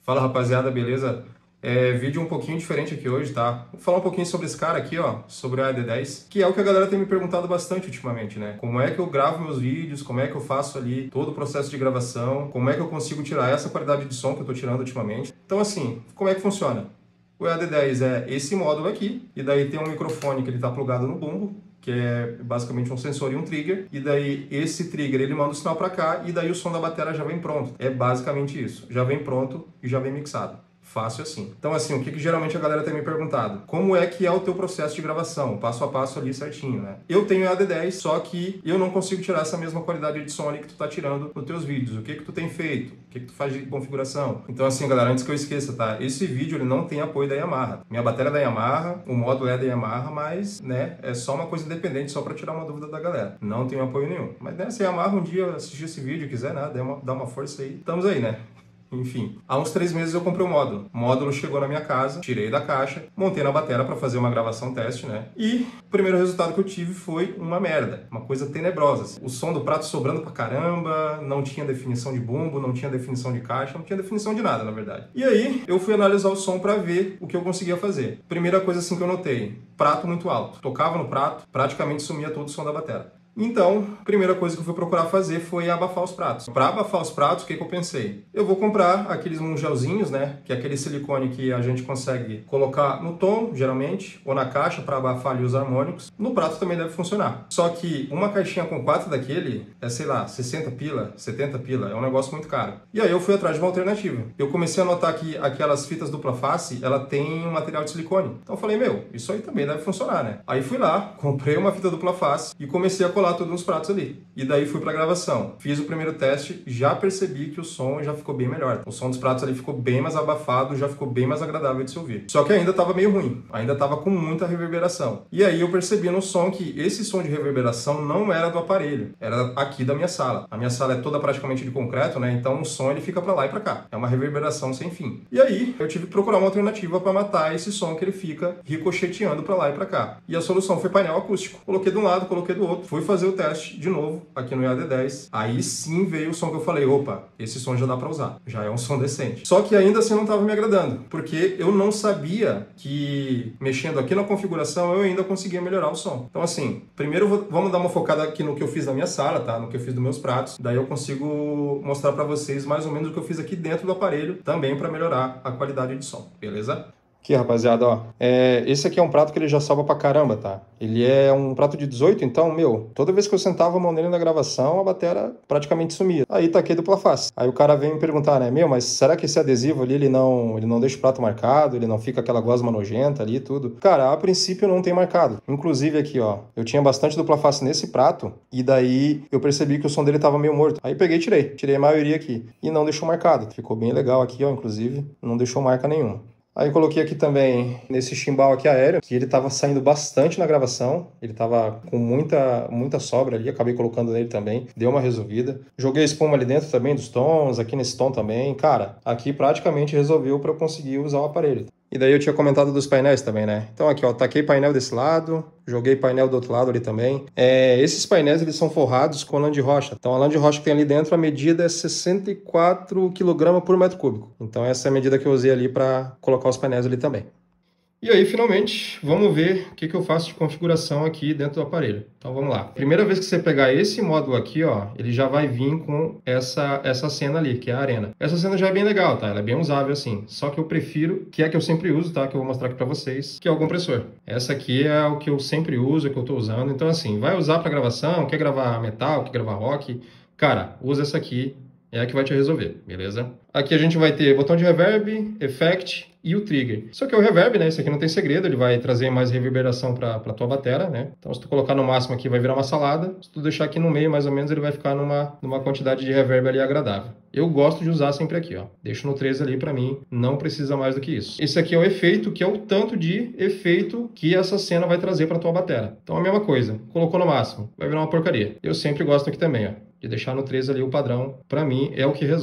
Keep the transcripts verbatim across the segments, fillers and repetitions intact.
Fala rapaziada, beleza? É, vídeo um pouquinho diferente aqui hoje, tá? Vou falar um pouquinho sobre esse cara aqui, ó, sobre o A D dez, que é o que a galera tem me perguntado bastante ultimamente, né? Como é que eu gravo meus vídeos, como é que eu faço ali todo o processo de gravação, como é que eu consigo tirar essa qualidade de som que eu tô tirando ultimamente. Então assim, como é que funciona? O A D dez é esse módulo aqui, e daí tem um microfone que ele tá plugado no bumbo, que é basicamente um sensor e um trigger, e daí esse trigger ele manda o sinal para cá, e daí o som da bateria já vem pronto. É basicamente isso, já vem pronto e já vem mixado. Fácil assim. Então assim, o que, que geralmente a galera tem me perguntado? Como é que é o teu processo de gravação? Passo a passo ali certinho, né? Eu tenho A D dez, só que eu não consigo tirar essa mesma qualidade de som ali que tu tá tirando nos teus vídeos. O que que tu tem feito? O que que tu faz de configuração? Então assim, galera, antes que eu esqueça, tá? Esse vídeo ele não tem apoio da Yamaha. Minha bateria é da Yamaha, o módulo é da Yamaha, mas, né, é só uma coisa independente, só pra tirar uma dúvida da galera. Não tem apoio nenhum. Mas, né, se a Yamaha um dia assistir esse vídeo, quiser, né, dá uma, dá uma força aí. Estamos aí, né? Enfim, há uns três meses eu comprei o módulo. O módulo chegou na minha casa, tirei da caixa, montei na bateria para fazer uma gravação teste, né? E o primeiro resultado que eu tive foi uma merda, uma coisa tenebrosa. Assim. O som do prato sobrando pra caramba, não tinha definição de bumbo, não tinha definição de caixa, não tinha definição de nada, na verdade. E aí, eu fui analisar o som para ver o que eu conseguia fazer. Primeira coisa assim que eu notei, prato muito alto. Tocava no prato, praticamente sumia todo o som da bateria. Então, a primeira coisa que eu fui procurar fazer foi abafar os pratos. Para abafar os pratos, o que, que eu pensei? Eu vou comprar aqueles mungelzinhos, né? Que é aquele silicone que a gente consegue colocar no tom, geralmente, ou na caixa para abafar ali os harmônicos. No prato também deve funcionar. Só que uma caixinha com quatro daquele é, sei lá, sessenta pila, setenta pila. É um negócio muito caro. E aí eu fui atrás de uma alternativa. Eu comecei a notar que aquelas fitas dupla face, ela tem um material de silicone. Então eu falei, meu, isso aí também deve funcionar, né? Aí fui lá, comprei uma fita dupla face e comecei a colar todos os pratos ali. E daí fui pra gravação. Fiz o primeiro teste, já percebi que o som já ficou bem melhor. O som dos pratos ali ficou bem mais abafado, já ficou bem mais agradável de se ouvir. Só que ainda tava meio ruim, ainda tava com muita reverberação. E aí eu percebi no som que esse som de reverberação não era do aparelho, era aqui da minha sala. A minha sala é toda praticamente de concreto, né? Então o som ele fica pra lá e pra cá. É uma reverberação sem fim. E aí eu tive que procurar uma alternativa para matar esse som que ele fica ricocheteando pra lá e pra cá. E a solução foi painel acústico. Coloquei de um lado, coloquei do outro. Fui fazer o teste de novo aqui no A D dez. Aí sim veio o som que eu falei, opa, esse som já dá para usar, já é um som decente. Só que ainda assim não estava me agradando, porque eu não sabia que mexendo aqui na configuração eu ainda conseguia melhorar o som. Então assim, primeiro vou, vamos dar uma focada aqui no que eu fiz na minha sala, tá? No que eu fiz dos meus pratos. Daí eu consigo mostrar para vocês mais ou menos o que eu fiz aqui dentro do aparelho, também para melhorar a qualidade de som, beleza? Aqui, rapaziada, ó, é, esse aqui é um prato que ele já salva pra caramba, tá? Ele é um prato de dezoito, então, meu, toda vez que eu sentava a mão nele na gravação, a bateria praticamente sumia. Aí taquei dupla face. Aí o cara vem me perguntar, né, meu, mas será que esse adesivo ali, ele não, ele não deixa o prato marcado, ele não fica aquela gosma nojenta ali e tudo? Cara, a princípio não tem marcado. Inclusive aqui, ó, eu tinha bastante dupla face nesse prato, e daí eu percebi que o som dele tava meio morto. Aí peguei e tirei, tirei a maioria aqui, e não deixou marcado. Ficou bem legal aqui, ó, inclusive, não deixou marca nenhuma. Aí eu coloquei aqui também, nesse chimbal aqui aéreo, que ele tava saindo bastante na gravação, ele tava com muita, muita sobra ali, acabei colocando nele também, deu uma resolvida. Joguei a espuma ali dentro também dos tons, aqui nesse tom também, cara, aqui praticamente resolveu para eu conseguir usar o aparelho. E daí eu tinha comentado dos painéis também, né? Então aqui, ó, taquei painel desse lado, joguei painel do outro lado ali também. É, esses painéis, eles são forrados com lã de rocha. Então a lã de rocha que tem ali dentro, a medida é sessenta e quatro quilogramas por metro cúbico. Então essa é a medida que eu usei ali para colocar os painéis ali também. E aí, finalmente, vamos ver o que, que eu faço de configuração aqui dentro do aparelho. Então, vamos lá. Primeira vez que você pegar esse módulo aqui, ó, ele já vai vir com essa, essa cena ali, que é a arena. Essa cena já é bem legal, tá? Ela é bem usável, assim. Só que eu prefiro, que é a que eu sempre uso, tá? Que eu vou mostrar aqui pra vocês, que é o compressor. Essa aqui é o que eu sempre uso, que eu tô usando. Então, assim, vai usar pra gravação, quer gravar metal, quer gravar rock, cara, usa essa aqui. É a que vai te resolver, beleza? Aqui a gente vai ter botão de reverb, effect e o trigger. Só que o reverb, né? Esse aqui não tem segredo, ele vai trazer mais reverberação para a tua bateria, né? Então se tu colocar no máximo aqui vai virar uma salada. Se tu deixar aqui no meio mais ou menos, ele vai ficar numa, numa quantidade de reverb ali agradável. Eu gosto de usar sempre aqui, ó. Deixo no três ali para mim, não precisa mais do que isso. Esse aqui é o efeito, que é o tanto de efeito que essa cena vai trazer para tua bateria. Então a mesma coisa, colocou no máximo, vai virar uma porcaria. Eu sempre gosto aqui também, ó, de deixar no três ali o padrão, para mim é o que resolve.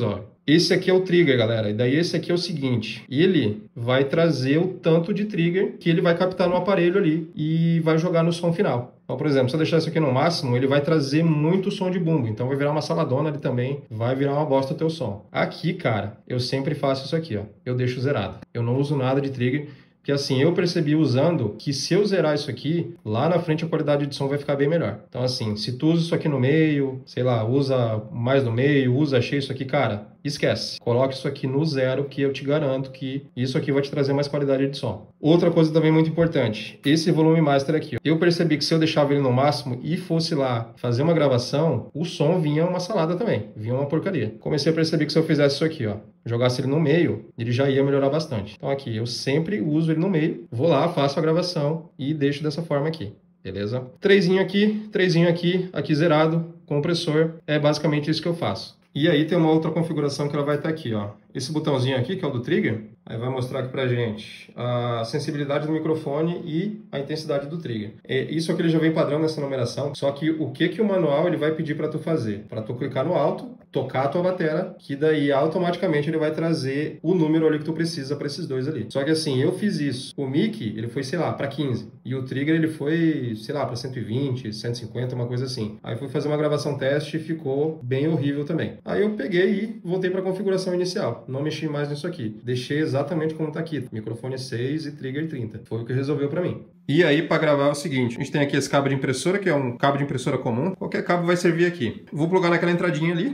Esse aqui é o trigger, galera. E daí esse aqui é o seguinte, ele vai trazer o tanto de trigger que ele vai captar no aparelho ali e vai jogar no som final. Então, por exemplo, se eu deixar isso aqui no máximo, ele vai trazer muito som de bumbo. Então vai virar uma saladona ali também, vai virar uma bosta o teu som. Aqui, cara, eu sempre faço isso aqui, ó. Eu deixo zerado. Eu não uso nada de trigger. Porque assim, eu percebi usando que se eu zerar isso aqui, lá na frente a qualidade de som vai ficar bem melhor. Então assim, se tu usa isso aqui no meio, sei lá, usa mais no meio, usa cheio isso aqui, cara, esquece. Coloque isso aqui no zero que eu te garanto que isso aqui vai te trazer mais qualidade de som. Outra coisa também muito importante, esse volume master aqui. Ó. Eu percebi que se eu deixava ele no máximo e fosse lá fazer uma gravação, o som vinha uma salada também, vinha uma porcaria. Comecei a perceber que se eu fizesse isso aqui, ó, jogasse ele no meio, ele já ia melhorar bastante. Então aqui, eu sempre uso ele no meio, vou lá, faço a gravação e deixo dessa forma aqui, beleza? Trezinho aqui, trezinho aqui, aqui zerado, compressor, é basicamente isso que eu faço. E aí tem uma outra configuração que ela vai estar aqui, ó. Esse botãozinho aqui, que é o do trigger, aí vai mostrar aqui pra gente a sensibilidade do microfone e a intensidade do trigger. Isso aqui ele já vem padrão nessa numeração, só que o que que o manual ele vai pedir para tu fazer? Para tu clicar no alto, tocar a tua bateria, que daí automaticamente ele vai trazer o número ali que tu precisa para esses dois ali. Só que assim, eu fiz isso. O mic, ele foi, sei lá, para quinze. E o trigger, ele foi, sei lá, para cento e vinte, cento e cinquenta, uma coisa assim. Aí fui fazer uma gravação teste e ficou bem horrível também. Aí eu peguei e voltei para a configuração inicial. Não mexi mais nisso aqui. Deixei exatamente como tá aqui. Microfone seis e trigger trinta. Foi o que resolveu para mim. E aí, para gravar é o seguinte, a gente tem aqui esse cabo de impressora, que é um cabo de impressora comum. Qualquer cabo vai servir aqui. Vou plugar naquela entradinha ali.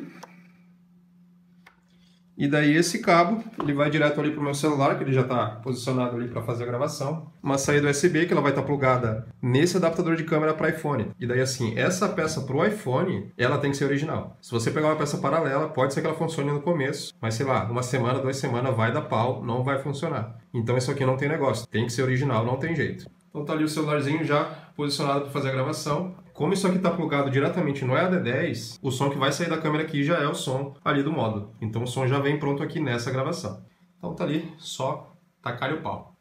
E daí esse cabo, ele vai direto ali para o meu celular, que ele já está posicionado ali para fazer a gravação. Uma saída U S B, que ela vai estar tá plugada nesse adaptador de câmera para iPhone. E daí assim, essa peça para o iPhone, ela tem que ser original. Se você pegar uma peça paralela, pode ser que ela funcione no começo, mas sei lá, uma semana, duas semanas vai dar pau, não vai funcionar. Então isso aqui não tem negócio, tem que ser original, não tem jeito. Então tá ali o celularzinho já posicionado para fazer a gravação. Como isso aqui está plugado diretamente no E A D dez, o som que vai sair da câmera aqui já é o som ali do módulo. Então o som já vem pronto aqui nessa gravação. Então tá ali, só tacar o pau.